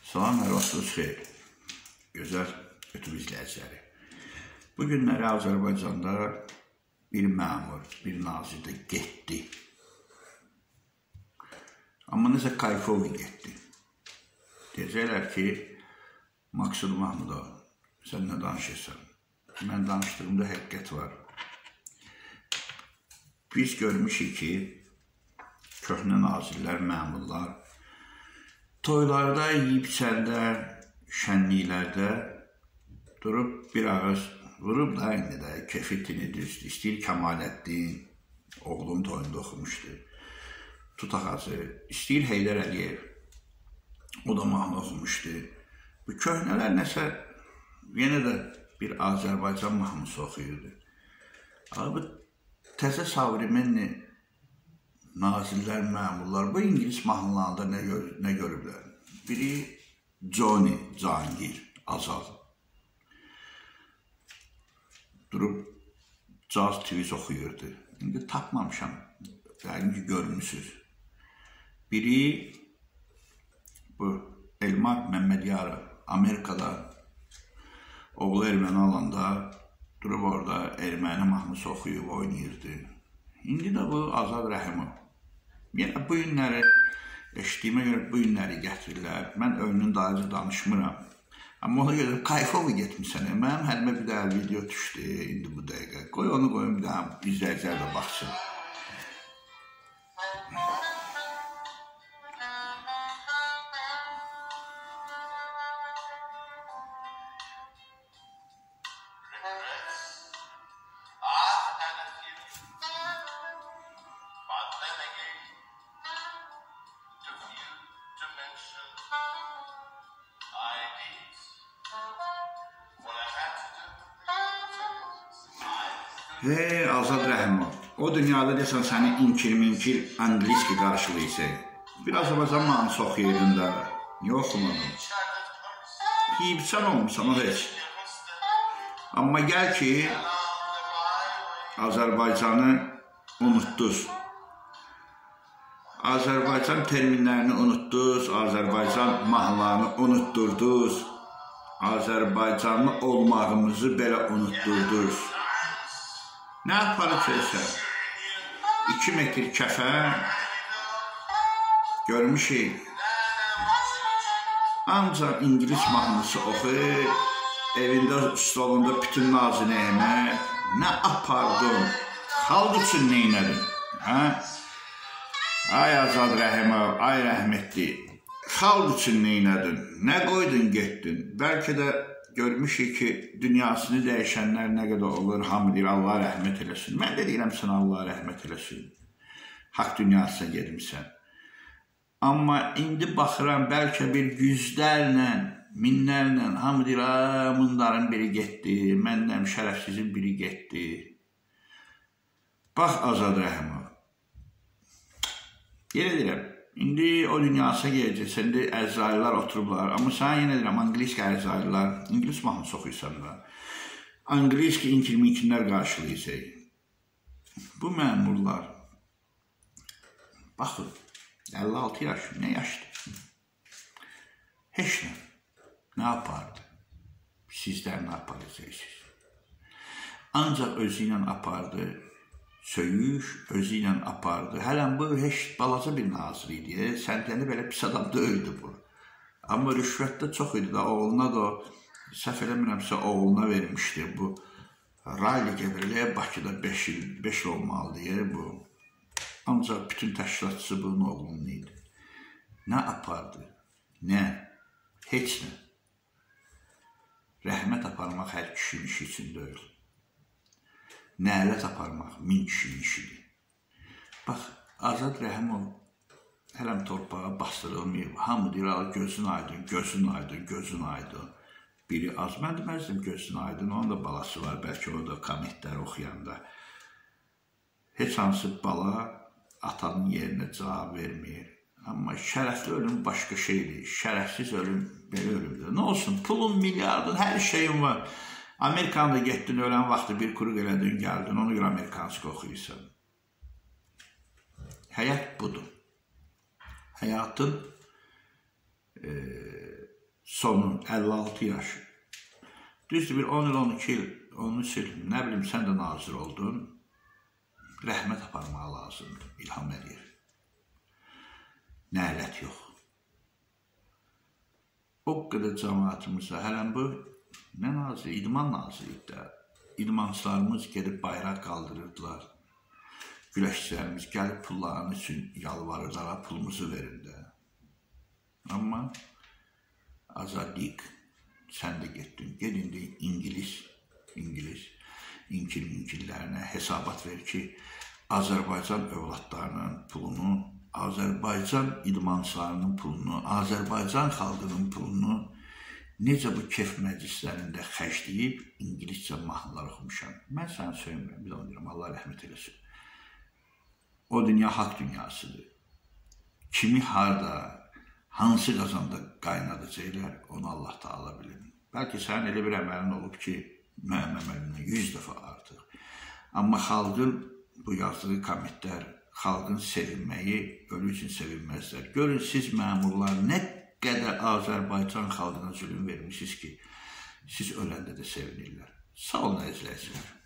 Salam, hər vaxtınız xeyir. Gözəl YouTube izləyiciləri. Bu günləri Azərbaycanda bir məmur, bir nazir də getdi. Amma necə kayfovi getdi. Deyəcəklər ki, Maksud Mahmudov, sən nə danışırsan? Mən danışdığımda həqiqət var. Biz görmüşük ki, köhnə nazirlər, məmurlar toylarda, yiyib-içəndə, şənliklərdə durub bir ağız vurub da indi də kefitini düzdür. İstəyir Kemaləddin, oğlum toyunda oxumuşdu. Tutaq Hacı, istəyir Heydər Əliyev, o da mahnı oxumuşdu. Bu köhnələr nəsə, yenə də bir Azərbaycan mahnısı oxuyurdu. Bu təzə savrimenli nazirlər, məmurlar, bu İngilis mahnılarında nə görüblər? Biri Johnny, Cahangir, Azal. Durub caz tviz oxuyurdu. İndi tapmamışam, yəqin ki, görmüşsünüz. Biri bu Elmar Məmmədiyarov, Amerikada oğlu erməni alanda durub orada erməni mahnısı oxuyub, oynayırdı. İndi də bu Azad Rəhimov. Yenə bu günləri, eşitdiyimə görə bu günləri gətirirlər. Mən önünün dayıcı danışmıram. Amma ona görə kayfovi getmişsən. Mənim həlimə bir daha video düşdü indi bu dəqiqə. Qoy onu qoyun, bir daha izləyicilər də baxsın. Hey, Azad Rəhimov, o dünyada desən səni inkir-minkir angliski qarşılayırsa, bir Azərbaycan mahnısı oxuyurdun da, niyə oxumadın? Yiyibsən olmuşsan, o heç. Amma gəl ki, Azərbaycanı unutduz. Azərbaycan terminlərini unutduz, Azərbaycan mahnılarını unutturduz, Azərbaycanlı olmağımızı belə unutturduz. Nə aparıcıysan? 2 metr kəfən görmüşük. Ancaq İngilis mahnısı oxu, evində, stolunda bütün nazinəyinə nə apardın? Xalq üçün neynədin? Ay Azad Rəhimov, ay rəhmətli, xalq üçün neynədin? Nə qoydun, getdin? Bəlkə də görmüşük ki, dünyasını dəyişənlər nə qədər olur, hamı deyir, Allah rəhmət eləsin. Mən də deyirəm sənə Allah rəhmət eləsin. Haqq dünyasına gedmişsən. Amma indi baxıram, bəlkə bir yüzlərlə, minlərlə, hamı deyir, bunların biri getdi, məndən şərəfsizin biri getdi. Bax, Azad Rəhimov. Yenə deyirəm, indi o dünyasına gedəcəksən, indi əzraillər oturublar. Amma sana yenə deyirəm, angliski əzraillər, İngilis mahnısı oxuysan da, angliski inkir-minkirlər qarşılayacaq. Bu məmurlar, baxın, 56 yaş, nə yaşdır? Heç nə. Nə apardı? Sizlər nə aparacaqsınız? Ancaq özü ilə apardı. Söyüş özü ilə apardı. Hələn bu heç balaca bir nazir idi. Səntəni belə pis adam döyüldü bu. Amma rüşvət də çox idi da, oğluna da, səhv eləmirəmsə, oğluna vermişdi bu. Raylı Gevrəliyə Bakıda 5 il olmalı deyə bu. Ancaq bütün təşkilatçısı bunun oğlunun idi. Nə apardı? Nə? Heç nə. Rəhmət aparmaq hər kişinin işi üçün deyil. Nələt aparmaq min kişinin işidir. Bax, Azad Rəhimov hələm torpağa bastırılmayıb. Hamı deyir, gözün aydın, gözün aydın, gözün aydın. Biri az, mən deməzdim gözün aydın, onun da balası var, bəlkə o da kommentləri oxuyanda. Heç hansı bala atanın yerinə cavab vermir. Amma şərəfli ölüm başqa şeydir, şərəfsiz ölüm belə ölümdür. Nə olsun, pulun, milyardın, hər şeyin var. Amerikanda getdin, ölən vaxtı bir kuruq elədin, gəldin, onu görə Amerikanski oxuyursan. Həyat budur. Həyatın sonu 56 yaşı. Düzdür, bir 10 il, 12 il, 13 il, nə bilim, sən də nazir oldun. Rəhmət aparmağa lazımdır, İlham Əliyev. Nələt yox. O qədər cəmaatımızda, hələn bu, nə nazir, idman naziri də, idmançılarımız gedib bayraq qaldırırdılar. Güləşçilərimiz gəlib pullarının üçün yalvarırlar, pulumuzu verin də. Amma Azadlik, sən də getdin, gedin de İngilizlərinə hesabat ver ki, Azərbaycan övladlarının pulunu, Azərbaycan idmançılarının pulunu, Azərbaycan xalqının pulunu necə bu kef məclislərində xərcləyib İngilizcə mahnılar oxumuşam. Mən səni söyləmirəm, bir də onu deyirəm, Allah rəhmət eləsin. O dünya haqq dünyasıdır. Kimi harada, hansı qazanda qaynadacaqlar, onu Allah Taala bilir. Bəlkə sənin elə bir əməlin olub ki, mənim əməlimdən 100 dəfə artıq. Amma xalqın bu yazdığı kommentlər, xalqın sevinməyi, ölü üçün sevinməzlər. Görün, siz məmurlar nə qədər Azərbaycan xalqına zülüm vermişsiniz ki, siz öləndə də sevinirlər. Sağ olun, əzizləyicilər.